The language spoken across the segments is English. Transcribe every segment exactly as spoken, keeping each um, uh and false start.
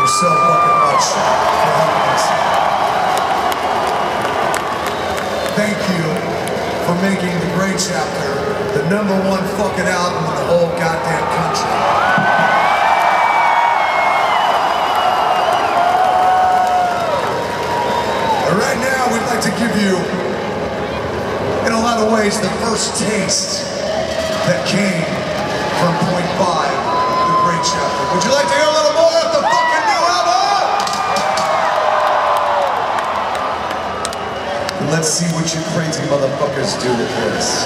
so fucking much for helping us. Thank you for making The Great Chapter the number one fucking album in the whole goddamn country. Right now, we'd like to give you, in a lot of ways, the first taste that came from Point Five, The Great Chapter. Would you like to hear a little more of the fucking new album? Let's see what you crazy motherfuckers do with this.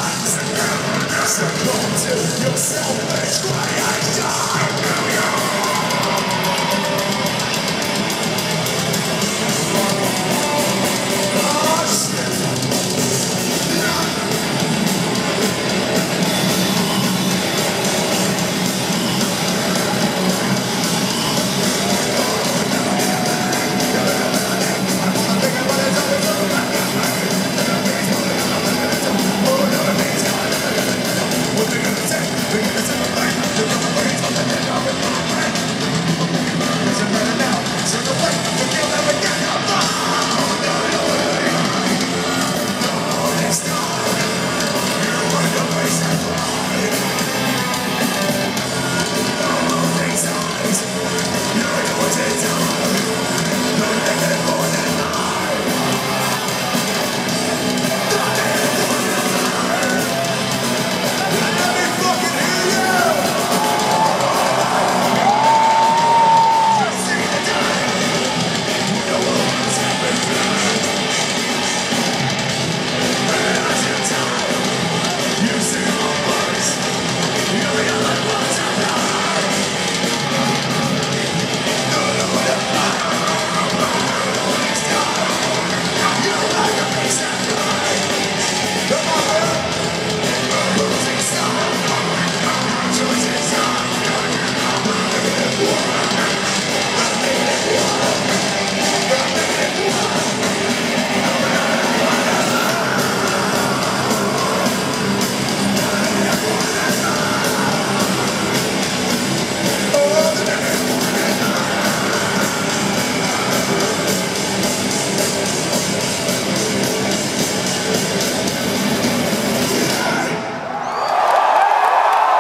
Succumb to your selfish creation.